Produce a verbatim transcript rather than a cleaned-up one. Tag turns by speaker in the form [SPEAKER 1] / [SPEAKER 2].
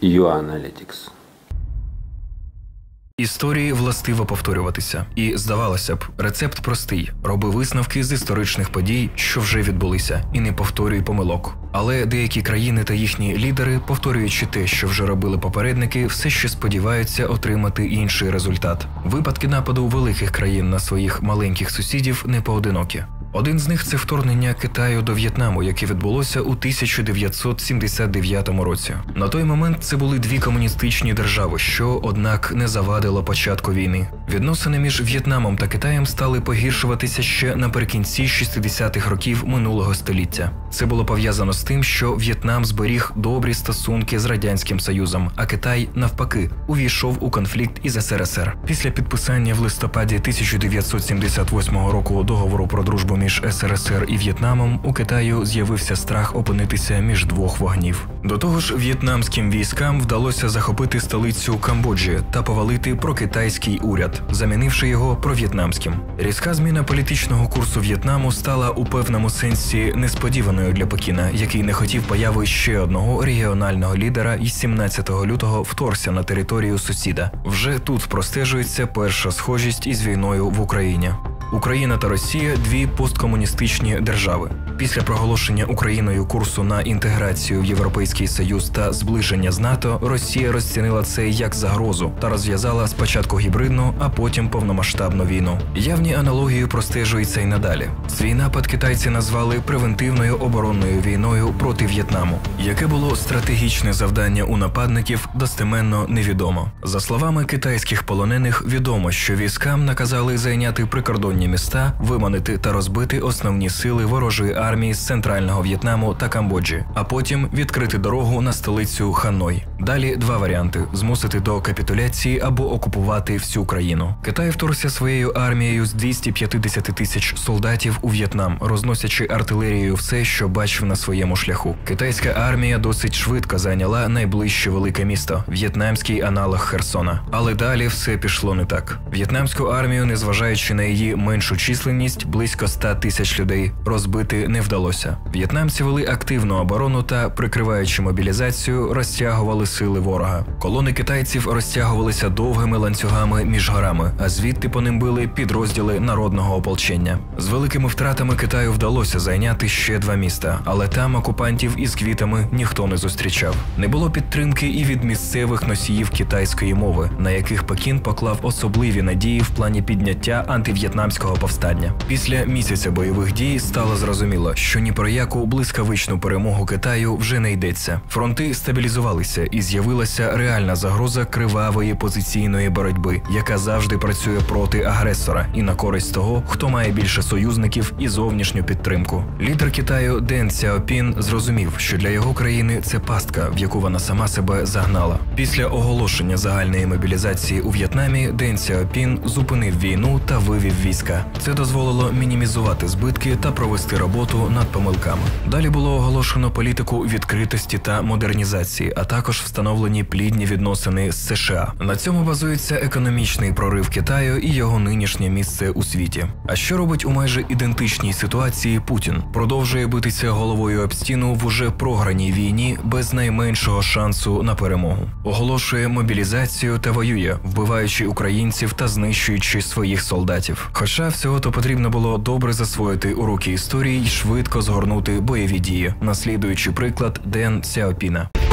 [SPEAKER 1] ю ей Analytics.
[SPEAKER 2] Історії властиво повторюватися. І, здавалося б, рецепт простий. Роби висновки з історичних подій, що вже відбулися, і не повторюй помилок. Але деякі країни та їхні лідери, повторюючи те, що вже робили попередники, все ще сподіваються отримати інший результат. Випадки нападу великих країн на своїх маленьких сусідів не поодинокі. Один з них – це вторгнення Китаю до В'єтнаму, яке відбулося у тисяча дев'ятсот сімдесят дев'ятому році. На той момент це були дві комуністичні держави, що, однак, не завадило початку війни. Відносини між В'єтнамом та Китаєм стали погіршуватися ще наприкінці шістдесятих років минулого століття. Це було пов'язано з тим, що В'єтнам зберіг добрі стосунки з Радянським Союзом, а Китай, навпаки, увійшов у конфлікт із ес ер ес ер. Після підписання в листопаді тисяча дев'ятсот сімдесят восьмого року договору про дружбу між ес ер ес ер і В'єтнамом, у Китаю з'явився страх опинитися між двох вогнів. До того ж, в'єтнамським військам вдалося захопити столицю Камбоджі та повалити прокитайський уряд, замінивши його пров'єтнамським. Різка зміна політичного курсу В'єтнаму стала у певному сенсі несподіваною для Пекіна, який не хотів появи ще одного регіонального лідера і сімнадцятого лютого вторгся на територію сусіда. Вже тут простежується перша схожість із війною в Україні. Україна та Росія – дві посткомуністичні держави. Після проголошення Україною курсу на інтеграцію в Європейський Союз та зближення з НАТО, Росія розцінила це як загрозу та розв'язала спочатку гібридну, а потім повномасштабну війну. Явні аналогії простежуються й надалі. Свій напад китайці назвали превентивною оборонною війною проти В'єтнаму. Яке було стратегічне завдання у нападників, достеменно невідомо. За словами китайських полонених, відомо, що військам наказали зайняти прикордонні міста, виманити та розбити основні сили ворожої армії з центрального В'єтнаму та Камбоджі, а потім відкрити дорогу на столицю Ханой. Далі два варіанти – змусити до капітуляції або окупувати всю країну. Китай вторгся своєю армією з двохсот п'ятдесят тисяч солдатів у В'єтнам, розносячи артилерією все, що бачив на своєму шляху. Китайська армія досить швидко зайняла найближче велике місто – в'єтнамський аналог Херсона. Але далі все пішло не так. В'єтнамську армію, незважаючи на її меншу численність, близько ста тисяч людей, розбити не вдалося. В'єтнамці вели активну оборону та, прикриваючи мобілізацію, розтягували сили ворога. Колони китайців розтягувалися довгими ланцюгами між горами, а звідти по ним били підрозділи народного ополчення. З великими втратами Китаю вдалося зайняти ще два міста, але там окупантів із квітами ніхто не зустрічав. Не було підтримки і від місцевих носіїв китайської мови, на яких Пекін поклав особливі надії в плані підняття антив'єтнамського повстання. Після місяця бойових дій стало зрозуміло, що ні про яку блискавичну перемогу Китаю вже не йдеться. Фронти стабілізувалися і з'явилася реальна загроза кривавої позиційної боротьби, яка завжди працює проти агресора і на користь того, хто має більше союзників і зовнішню підтримку. Лідер Китаю Ден Сяопін зрозумів, що для його країни це пастка, в яку вона сама себе загнала. Після оголошення загальної мобілізації у В'єтнамі Ден Сяопін зупинив війну та вивів війська. Це дозволило мінімізувати збитки та провести роботу над помилками. Далі було оголошено політику відкритості та модернізації, а також встановлені плідні відносини з США. На цьому базується економічний прорив Китаю і його нинішнє місце у світі. А що робить у майже ідентичній ситуації Путін? Продовжує битися головою об стіну в уже програній війні без найменшого шансу на перемогу. Оголошує мобілізацію та воює, вбиваючи українців та знищуючи своїх солдатів. Хоча всього-то потрібно було добре засвоїти уроки історії і швидко згорнути бойові дії, наслідуючи приклад Ден Сяопіна.